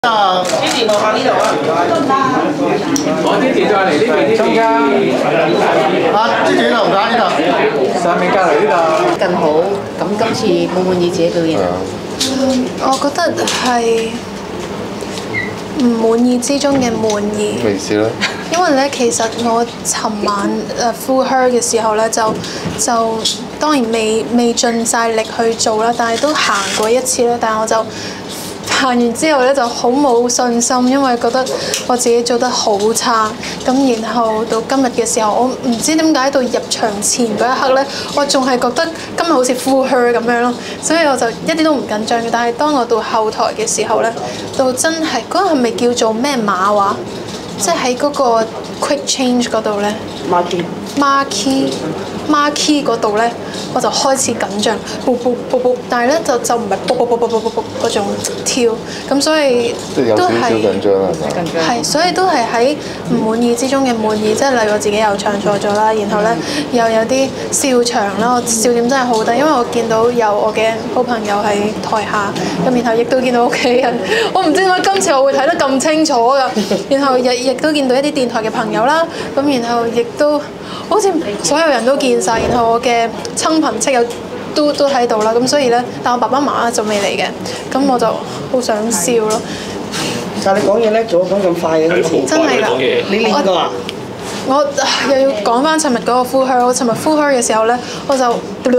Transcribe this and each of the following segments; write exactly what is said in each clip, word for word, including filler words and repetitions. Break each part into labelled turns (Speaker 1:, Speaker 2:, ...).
Speaker 1: 啊，之前我喺呢度啊。
Speaker 2: 我之前再嚟呢邊中間。
Speaker 1: 啊，之前樓下呢度。
Speaker 2: 上面隔離呢度。
Speaker 3: 更好，咁今次滿唔滿意自己表現？
Speaker 4: 嗯，我覺得係唔滿意之中嘅滿意。
Speaker 5: 咩意思咧？
Speaker 4: 因為咧，其實我尋晚誒 full her 嘅時候咧，就就當然未未盡晒力去做啦，但係都行過一次啦。但係我就行完之後咧，就好冇信心，因為覺得我自己做得好差。咁然後到今日嘅時候，我唔知點解到入場前嗰一刻咧，我仲係覺得今日好似 full her 咁樣咯，所以我就一啲都唔緊張嘅。但係當我到後台嘅時候咧，到真係嗰個係咪叫做咩馬話？即係喺嗰個 quick change 嗰度咧
Speaker 3: marquee
Speaker 4: marquee marquee 嗰度咧，我就開始緊張，噗噗噗噗，但係咧就就唔係噗噗噗噗噗噗嗰種跳，咁所以都係
Speaker 5: 緊張係咪？
Speaker 4: 係，所以都係喺唔滿意之中嘅滿意，即係例如我自己又唱錯咗啦，然後咧又有啲笑場啦，我笑點真係好低，因為我見到有我嘅好朋友喺台下，咁然後亦都見到屋企人，我唔知點解今次我會睇得咁清楚㗎，然後亦亦都見到一啲電台嘅朋友啦，咁然後亦都好似所有人都見晒，然後我嘅親朋戚友都都喺度啦，咁所以咧，但我爸爸媽媽就未嚟嘅，咁我就好想笑咯。
Speaker 1: 但係你講嘢叻咗，講咁快嘅好似。
Speaker 4: 真係㗎！
Speaker 1: 你練過啊？
Speaker 4: 我又要講翻尋日嗰個 full her，我尋日 full her 嘅時候咧，我就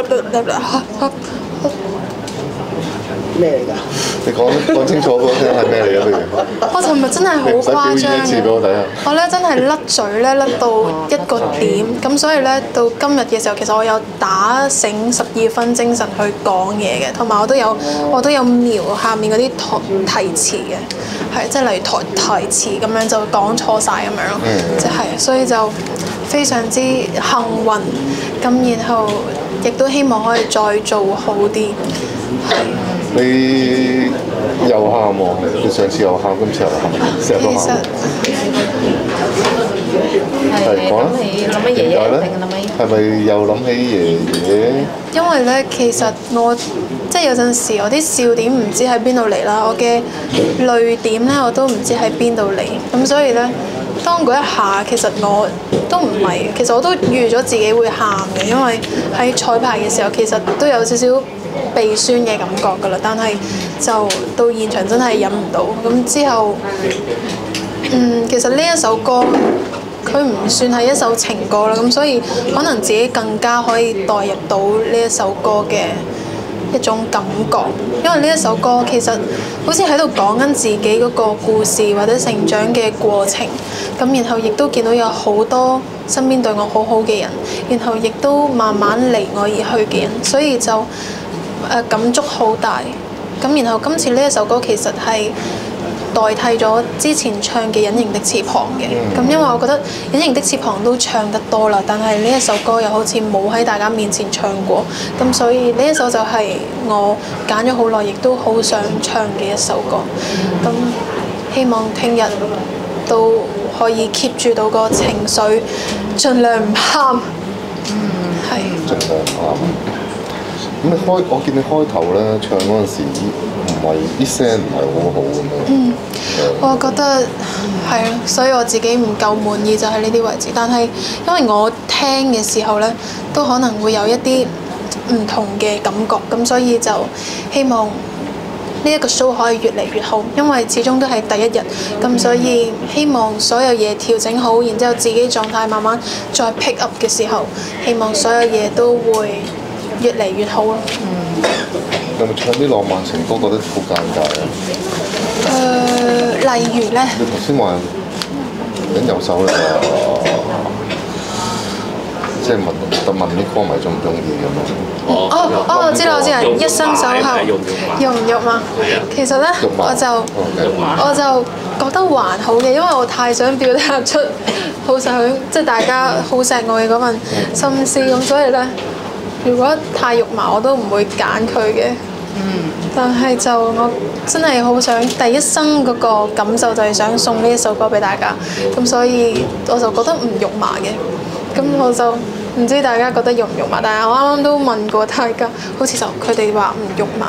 Speaker 1: 咩嚟㗎？
Speaker 5: 你講講清楚俾我聽係咩嚟嘅？不如。
Speaker 4: 我尋日真係好誇張。
Speaker 5: 你唔使表演一次俾我睇下。
Speaker 4: 我咧真係甩嘴咧，甩到一個點，咁所以咧到今日嘅時候，其實我有打醒十二分精神去講嘢嘅，同埋我都有我都有瞄下面嗰啲台題詞嘅，係即係例如台台詞咁樣就講錯晒咁樣咯，即係所以就非常之幸運，咁然後亦都希望可以再做好啲，係。
Speaker 5: 你又喊喎！你上次又喊，今次又喊，成日都喊。係講啦，
Speaker 3: 諗起爺爺定諗起？
Speaker 5: 係咪又諗起爺爺？
Speaker 4: 因為咧，其實我即係有陣時，我啲笑點唔知喺邊度嚟啦，我嘅淚點咧我都唔知喺邊度嚟，咁所以咧，當嗰一下其實我都唔係，其實我都預咗自己會喊嘅，因為喺彩排嘅時候其實都有少少鼻酸嘅感覺㗎啦，但係就到現場真係忍唔到，咁之後，嗯，其實呢一首歌佢唔算係一首情歌啦，咁所以可能自己更加可以代入到呢一首歌嘅一種感覺，因為呢一首歌其實好似喺度講緊自己嗰個故事或者成長嘅過程，咁然後亦都見到有好多身邊對我好好嘅人，然後亦都慢慢離我而去嘅人，所以就誒感觸好大。咁然後今次呢一首歌其實係代替咗之前唱嘅《隱形的翅膀》嘅，咁因為我覺得《隱形的翅膀》都唱得多啦，但係呢一首歌又好似冇喺大家面前唱過，咁所以呢一首就係我揀咗好耐，亦都好想唱嘅一首歌。咁希望聽日都可以 keep 住到個情緒，盡量唔喊。嗯，係。
Speaker 5: 盡量唔喊。咁你開，我見你開頭咧唱嗰陣時，唔係啲聲唔係好好咁樣。
Speaker 4: 嗯，我覺得係咯，所以我自己唔夠滿意就係呢啲位置。但係因為我聽嘅時候咧，都可能會有一啲唔同嘅感覺，咁所以就希望呢一個 show 可以越嚟越好。因為始終都係第一日，咁所以希望所有嘢調整好，然之後自己狀態慢慢再 pick up 嘅時候，希望所有嘢都會越嚟越好咯。嗯。
Speaker 5: 有冇唱啲浪漫情歌覺得好尷尬啊？
Speaker 4: 誒、呃，例如咧？
Speaker 5: 你頭先話緊右手啦，即係問特問啲歌迷中唔中意咁樣。
Speaker 4: 哦哦，我知啦，我知啦，一生守候，肉唔肉嘛？其實咧，我就我就覺得還好嘅，因為我太想表達出好想即係大家好錫我嘅嗰份心思，咁所以咧。如果太肉麻我都唔會揀佢嘅，嗯、但係就我真係好想第一生嗰個感受就係想送呢一首歌俾大家，咁所以我就覺得唔肉麻嘅，咁我就唔知大家覺得肉唔肉麻，但係我啱啱都問過大家，好似就佢哋話唔肉麻。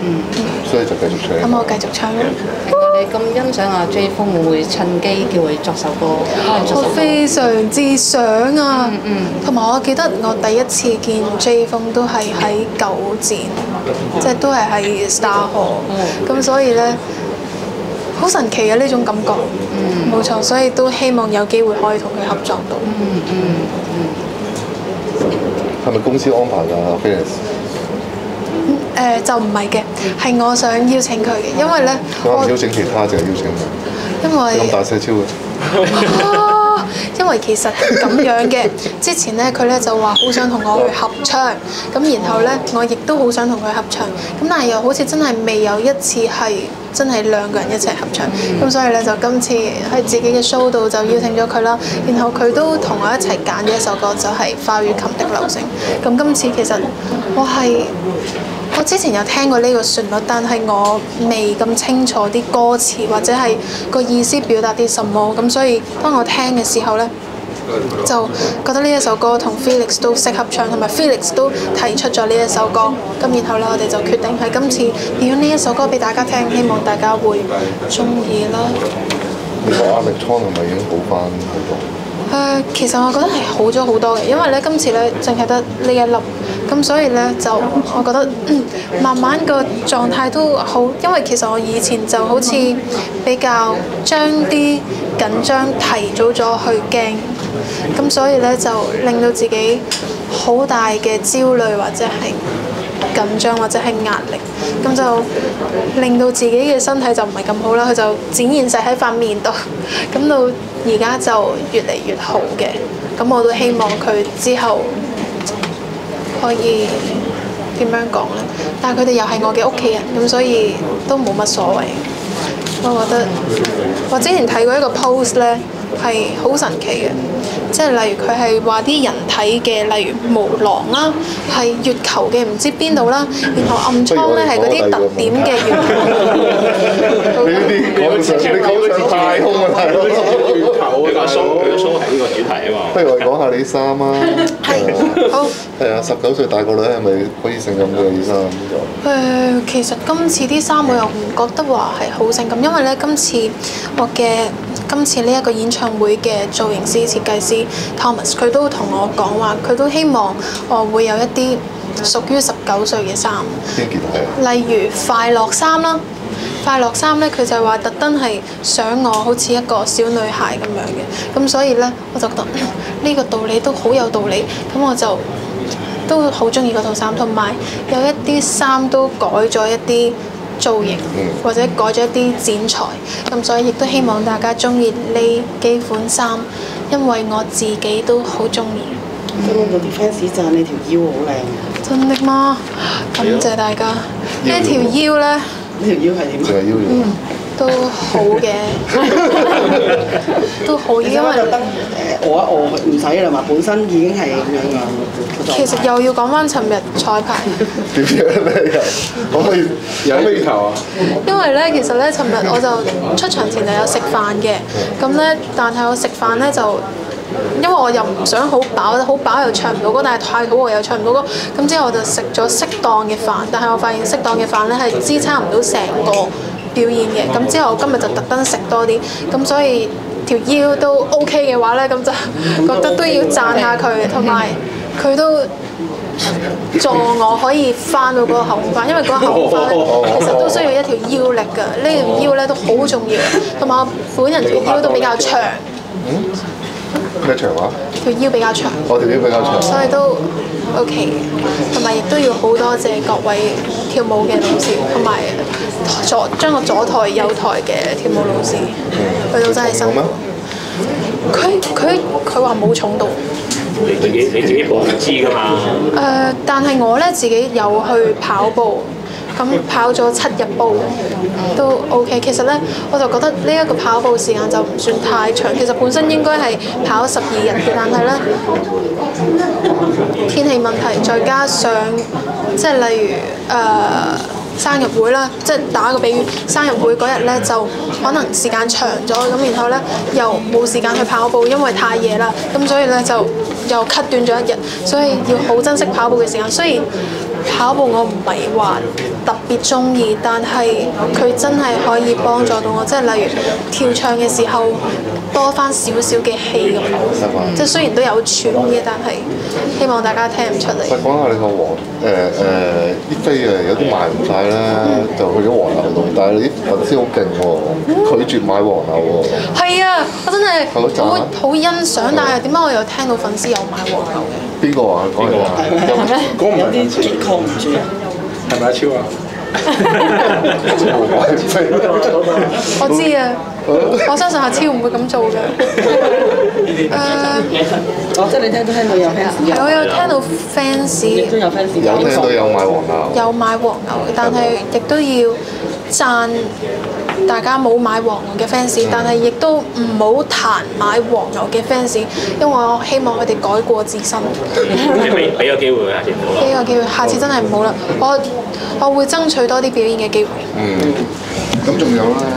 Speaker 3: 嗯，
Speaker 5: 所以就繼續唱。
Speaker 4: 咁我繼續唱啦。
Speaker 3: 你咁欣賞阿 J 風，會唔會趁機叫佢作首歌，幫佢作
Speaker 4: 我
Speaker 3: 首歌？
Speaker 4: 非常之想啊！
Speaker 3: 嗯嗯
Speaker 4: 同埋我記得我第一次見 J 風都係喺九展，即係都係喺 Star Hall。咁所以咧，好神奇嘅呢種感覺。嗯，冇錯，所以都希望有機會可以同佢合作到。
Speaker 3: 嗯嗯嗯。
Speaker 5: 係咪公司安排㗎 Felix？
Speaker 4: 誒、就唔係嘅，係我想邀請佢嘅，因為咧，我
Speaker 5: 我邀請其他就係邀請佢。
Speaker 4: 因為
Speaker 5: 咁大細超嘅。
Speaker 4: 啊，因為其實咁樣嘅，之前咧佢咧就話好想同我去合唱，咁然後咧我亦都好想同佢合唱，咁但係又好似真係未有一次係真係兩個人一齊合唱，咁所以咧就今次喺自己嘅 show 度就邀請咗佢啦，然後佢都同我一齊揀咗一首歌就係、是《花與琴的流星》，咁今次其實我係。我之前有聽過呢個旋律，但係我未咁清楚啲歌詞或者係個意思表達啲什麼，咁所以當我聽嘅時候呢，就覺得呢一首歌同 Felix 都適合唱，同埋 Felix 都提出咗呢一首歌，咁然後呢，我哋就決定喺今次表演呢一首歌俾大家聽，希望大家會中意啦。
Speaker 5: 你個壓力瘡係咪已經好翻好多？
Speaker 4: 誒、呃，其實我覺得係好咗好多嘅，因為咧今次咧淨係得呢一粒，咁所以咧就我覺得、嗯、慢慢個狀態都好，因為其實我以前就好似比較將啲緊張提早咗去驚，咁所以咧就令到自己好大嘅焦慮或者係緊張或者係壓力，咁就令到自己嘅身體就唔係咁好啦，佢就展現晒喺塊面度，咁到而家就越嚟越好嘅，咁我都希望佢之後可以點樣講呢？但係佢哋又係我嘅屋企人，咁所以都冇乜所謂。我覺得我之前睇過一個 post 呢，係好神奇嘅，即係例如佢係話啲人體嘅，例如毛囊啦，係月球嘅唔知邊度啦，然後暗瘡咧係嗰啲特點嘅月球。
Speaker 5: 你呢啲講上你講上太空啊，大佬！
Speaker 2: 月球啊，
Speaker 6: 佢個 show 佢個 show 係呢個主題啊嘛。
Speaker 5: 不如我哋講下你啲衫啊。
Speaker 4: 係。好。
Speaker 5: 係啊，十九歲大個女係咪可以性感嘅啲衫？
Speaker 4: 誒，其實今次啲衫我又唔覺得話係好性感，因為咧今次我嘅今次呢一個演唱會嘅造型師設計師 Thomas 佢都同我講話，佢都希望我會有一啲屬於十九歲嘅衫。
Speaker 5: 邊件係啊？
Speaker 4: 例如快樂衫啦，快樂衫咧佢就係話特登係想我好似一個小女孩咁樣嘅，咁所以咧我就覺得呢個道理都好有道理，咁我就都好中意嗰套衫，同埋有一啲衫都改咗一啲造型，或者改咗一啲剪裁，咁所以亦都希望大家中意呢幾款衫，因為我自己都好中意。
Speaker 7: 今日嗰啲 fans 讚你條腰好靚。
Speaker 4: 真的嗎？感謝大家。呢條腰咧，
Speaker 7: 呢條腰係點？
Speaker 5: 淨係腰
Speaker 4: 嗯，都好嘅，都好，因為
Speaker 7: 特登誒餓一餓唔使啦嘛，本身已經係咁樣噶。
Speaker 4: 其實又要講翻尋日彩排。
Speaker 5: 點樣咧？又可以
Speaker 2: 有月球啊！
Speaker 4: 因為咧，其實咧，尋日我就出場前就有食飯嘅，咁咧，但係我食飯咧就。因為我又唔想好飽，好飽又唱唔到歌，但係太肚餓又唱唔到歌，咁之後我就食咗適當嘅飯，但係我發現適當嘅飯咧係支撐唔到成個表演嘅，咁之後我今日就特登食多啲，咁所以條腰都 OK 嘅話咧，咁就覺得都要讚下佢，同埋佢都助我可以翻到嗰個後空翻，因為嗰個後空翻咧其實都需要一條腰力㗎，呢條腰咧都好重要，同埋我本人條腰都比較長。
Speaker 5: 咩長話？
Speaker 4: 條腰比較長，
Speaker 5: 我條腰比較長，
Speaker 4: 所以都 OK 嘅，同埋亦都要好多謝各位跳舞嘅老師，同埋左將我左抬右抬嘅跳舞老師，佢都真係辛苦。佢佢佢話冇重到。
Speaker 6: 你自己你自己唔知㗎嘛？
Speaker 4: 誒、呃，但係我咧自己有去跑步。咁跑咗七日步都 OK，其實咧我就覺得呢一個跑步時間就唔算太長，其實本身應該係跑十二日嘅，但係咧天氣問題，再加上即係例如誒、呃、生日會啦，即係打個比喻，生日會嗰日咧就可能時間長咗，咁然後咧又冇時間去跑步，因為太夜啦，咁所以咧就又 cut 斷咗一日，所以要好珍惜跑步嘅時間，雖然跑步我唔係話特別中意，但係佢真係可以幫助到我，即係例如跳唱嘅時候多翻少少嘅氣咁樣。即係雖然都有喘嘅，但係希望大家聽唔出嚟。
Speaker 5: 講下你個黃誒誒啲飛啊，有啲賣唔晒啦，就去咗黃牛度，但係你啲粉絲好勁喎，拒絕買黃牛喎。
Speaker 4: 係啊，我真係
Speaker 5: 好
Speaker 4: 好好欣賞，但係點解我又聽到粉絲有買黃牛嘅？
Speaker 5: 邊個啊？講嚟話。
Speaker 7: 有啲激抗唔住啊！
Speaker 2: 係咪阿超啊？
Speaker 4: 我知啊，我相信阿超唔會咁做嘅。誒，
Speaker 7: 哦，即係你聽都聽到有 fans
Speaker 4: 係我有聽到 fans
Speaker 7: 亦都有 fans
Speaker 5: 有聽到有買黃牛。
Speaker 4: 有買黃牛嘅，但係亦都要讚大家冇買黃牛嘅 fans，但係亦都唔好彈買黃牛嘅 fans，因為我希望佢哋改過自新。
Speaker 6: 你俾俾個機會佢下次唔好啦。
Speaker 4: 呢個機會，下次真係唔好啦，我我會爭取多啲表演嘅機會。
Speaker 5: 嗯。咁仲有啦，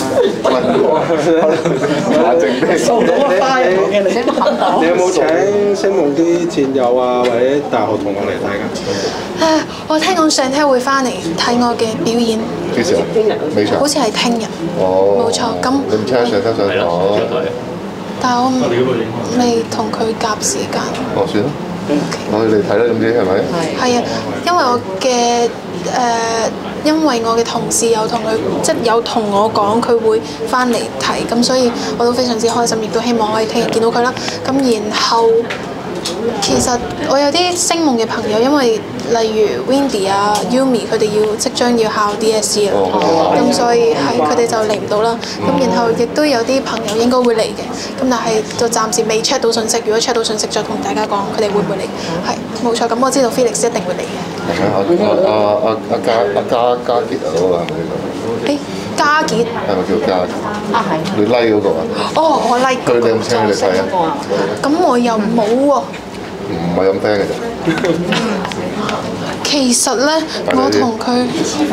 Speaker 5: 下靜啲。
Speaker 7: 收到個花嘅你，
Speaker 2: 你有冇請星夢啲戰友啊，或者大學同學嚟睇㗎？
Speaker 4: 誒，我聽講上聽會翻嚟睇我嘅表演，
Speaker 5: 幾時啊？尾場。
Speaker 4: 好似係聽日。
Speaker 5: 哦。
Speaker 4: 冇錯，咁
Speaker 5: 你唔聽上聽上堂？
Speaker 4: 但係我未同佢夾時間。
Speaker 5: 哦，算啦。我去嚟睇啦，總之係咪？
Speaker 4: 係啊，因為我嘅誒、呃，因為我嘅同事有同佢，即係有同我講佢會翻嚟睇，咁所以我都非常之開心，亦都希望可以聽日見到佢啦。咁然後其實我有啲星夢嘅朋友，因為例如 Windy 啊、Yumi 佢哋要即將要考 D S E 啦，咁所以係佢哋就嚟唔到啦。咁然後亦都有啲朋友應該會嚟嘅，咁但係就暫時未 check 到信息。如果 check 到信息，再同大家講佢哋會唔會嚟。係冇錯，咁我知道 Felix 一定會嚟嘅。
Speaker 5: 係咪阿阿阿阿嘉阿嘉嘉傑啊？嗰個係咪呢個？
Speaker 4: 誒，嘉傑
Speaker 5: 係咪叫嘉傑？
Speaker 3: 啊係。
Speaker 5: 你 like 嗰個啊？
Speaker 4: 哦，我 like
Speaker 5: 佢你有冇請佢哋睇啊？
Speaker 4: 咁我又冇喎。
Speaker 5: 唔係咁聽嘅啫。
Speaker 4: 其實咧，我同佢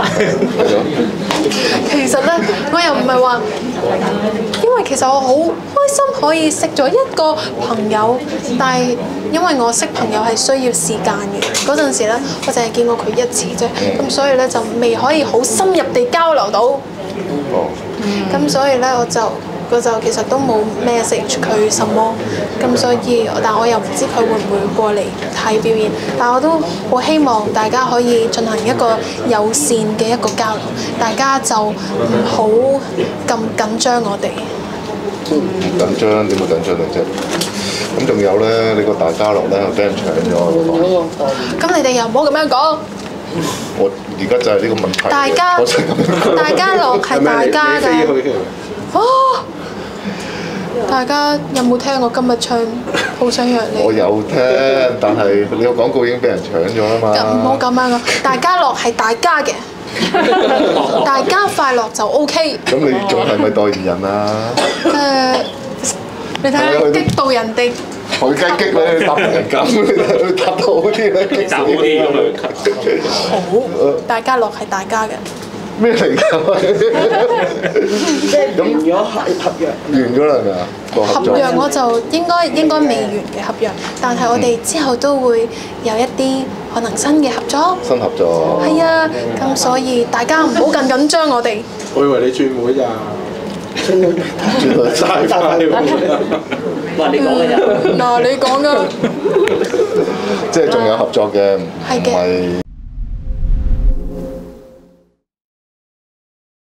Speaker 4: 其實咧，我又唔係話，因為其實我好開心可以識咗一個朋友，但係因為我識朋友係需要時間嘅，嗰陣時咧，我淨係見過佢一次啫，咁所以咧就未可以好深入地交流到。
Speaker 5: 哦。
Speaker 4: 咁所以咧，我就我就其實都冇 message 佢什麼，咁所以，但我又唔知佢會唔會過嚟睇表演，但我都好希望大家可以進行一個友善嘅一個交流，大家就唔好咁緊張我哋。
Speaker 5: 唔緊張，點會緊張嚟啫？咁仲有咧，你個大家樂咧係俾人搶咗嗰個。
Speaker 4: 咁你哋又唔好咁樣講。
Speaker 5: 我而家就係呢個問題。
Speaker 4: 大家
Speaker 5: 我就係咁樣講。
Speaker 4: 大家樂係大家㗎。哦！大家有冇聽我今日唱《好想約你》？
Speaker 5: 我有聽，但係你個廣告已經俾人搶咗啦嘛。
Speaker 4: 唔好咁樣啊！大家樂係大家嘅，大家快樂就 O K。
Speaker 5: 咁你仲係咪代言人啊？
Speaker 4: 誒，你睇下激到人哋。
Speaker 5: 佢梗係激你，你答人咁，你答到好啲啦，激
Speaker 6: 答好啲咁樣。
Speaker 4: 好，大家樂係大家嘅。
Speaker 5: 咩嚟㗎？
Speaker 7: 即係完咗合合約。
Speaker 5: 完咗啦係咪啊？個合作。
Speaker 4: 合約我就應該應該未完嘅合約，但係我哋之後都會有一啲可能新嘅合作。
Speaker 5: 新合作。
Speaker 4: 係啊，咁所以大家唔好咁緊張我哋。
Speaker 2: 我以為你轉會咋？
Speaker 5: 轉到曬快喎！
Speaker 7: 話你講嘅咋？
Speaker 4: 嗱，你講㗎。
Speaker 5: 即係仲有合作嘅，唔
Speaker 4: 係嘅
Speaker 5: 係